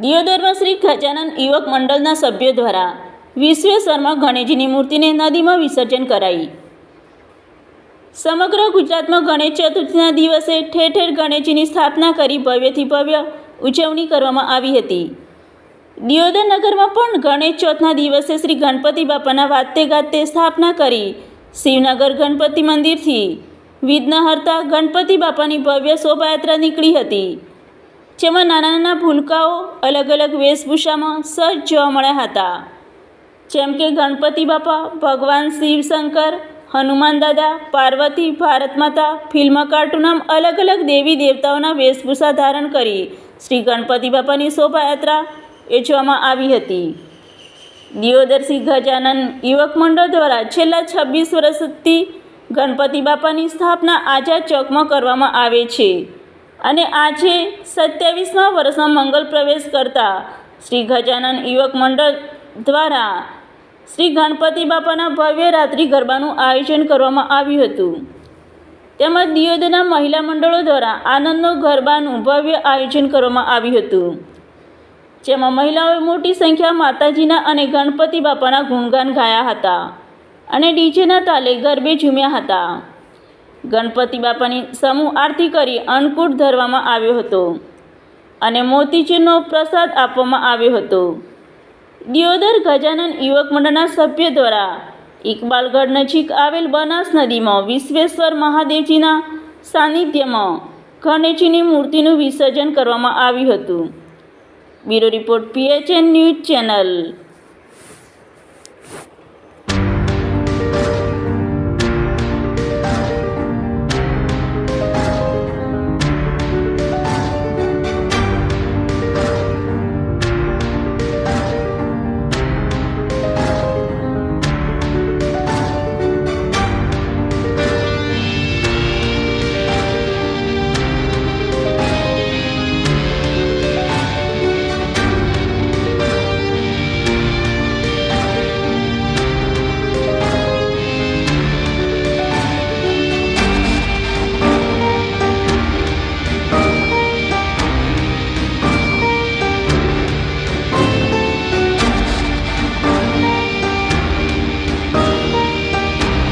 દિયોદરમાં શ્રી ગજાનન યુવક મંડળના સભ્યો દ્વારા વિશ્વેશ્વરમાં ગણેશજીની મૂર્તિને નદીમાં વિસર્જન કરાઈ। સમગ્ર ગુજરાતમાં ગણેશ ચતુર્થીના દિવસે ઠેર ઠેર ગણેશજીની સ્થાપના કરી ભવ્યથી ભવ્ય ઉજવણી કરવામાં આવી હતી। દિયોદર નગરમાં પણ ગણેશ ચોથના દિવસે શ્રી ગણપતિ બાપાના વાતે ગાતે સ્થાપના કરી શિવનગર ગણપતિ મંદિરથી વિઘ્નહર્તા ગણપતિ બાપાની ભવ્ય શોભાયાત્રા નીકળી હતી, જેમાં નાના નાના ભૂલકાઓ અલગ અલગ વેશભૂષામાં સજ્જ જોવા મળ્યા હતા, જેમ કે ગણપતિ બાપા, ભગવાન શિવશંકર, હનુમાન દાદા, પાર્વતી, ભારત માતા, ફિલ્મ કાર્ટૂન આમ અલગ અલગ દેવી દેવતાઓના વેશભૂષા ધારણ કરી શ્રી ગણપતિ બાપાની શોભાયાત્રા યોજવામાં આવી હતી। દિયોદર શ્રી ગજાનન યુવક મંડળ દ્વારા છેલ્લા 26 વર્ષથી ગણપતિ બાપાની સ્થાપના આઝાદ ચોકમાં કરવામાં આવે છે અને આજે 27મા વર્ષમાં મંગલ પ્રવેશ કરતા શ્રી ગજાનન યુવક મંડળ દ્વારા શ્રી ગણપતિ બાપાના ભવ્ય રાત્રિ ગરબાનું આયોજન કરવામાં આવ્યું હતું। તેમજ દિયોદરના મહિલા મંડળો દ્વારા આનંદનો ગરબાનું ભવ્ય આયોજન કરવામાં આવ્યું હતું, જેમાં મહિલાઓએ મોટી સંખ્યા માતાજીના અને ગણપતિ બાપાના ગુણગાન ગાયા હતા અને ડીજેના તાલે ગરબે ઝૂમ્યા હતા। ગણપતિ બાપાની સમૂહ આરતી કરી અન્નકૂટ ધરવામાં આવ્યો હતો અને મોતીચૂરનો પ્રસાદ આપવામાં આવ્યો હતો। દિયોદર ગજાનન યુવક મંડળના સભ્ય દ્વારા ઇકબાલગઢ નજીક આવેલ બનાસ નદીમાં વિશ્વેશ્વર મહાદેવજીના સાનિધ્યમાં ગણેશજીની મૂર્તિનું વિસર્જન કરવામાં આવ્યું હતું। Bureau report PHN news channel.